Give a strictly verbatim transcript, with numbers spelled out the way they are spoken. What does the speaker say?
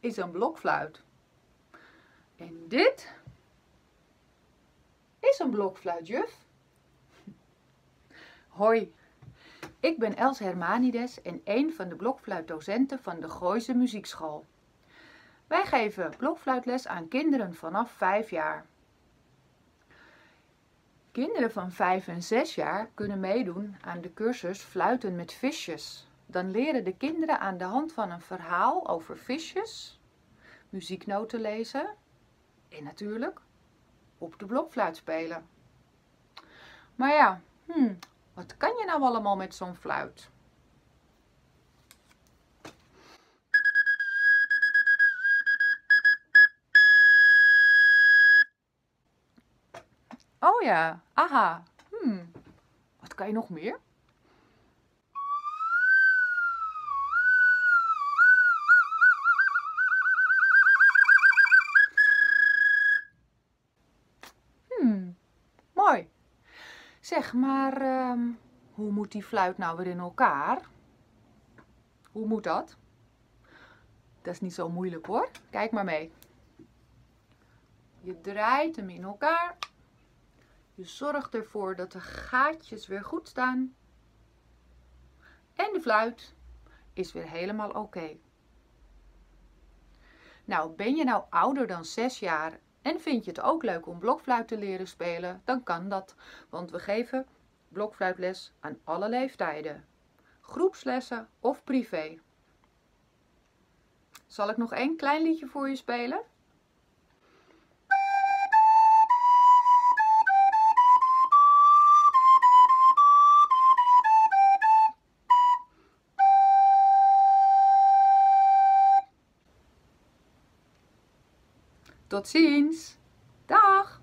is een blokfluit. En dit is een blokfluit, juf. Hoi, ik ben Els Hermanides en een van de blokfluitdocenten van de Gooise Muziekschool. Wij geven blokfluitles aan kinderen vanaf vijf jaar. Kinderen van vijf en zes jaar kunnen meedoen aan de cursus Fluiten met visjes. Dan leren de kinderen aan de hand van een verhaal over visjes, muzieknoten lezen en natuurlijk op de blokfluit spelen. Maar ja, hmm, wat kan je nou allemaal met zo'n fluit? Oh ja, aha. Hmm. Wat kan je nog meer? Hmm, mooi. Zeg, maar uh, hoe moet die fluit nou weer in elkaar? Hoe moet dat? Dat is niet zo moeilijk hoor. Kijk maar mee. Je draait hem in elkaar. Je zorgt ervoor dat de gaatjes weer goed staan. En de fluit is weer helemaal oké. Okay. Nou, ben je nou ouder dan zes jaar en vind je het ook leuk om blokfluit te leren spelen, dan kan dat. Want we geven blokfluitles aan alle leeftijden. Groepslessen of privé. Zal ik nog één klein liedje voor je spelen? Tot ziens! Dag!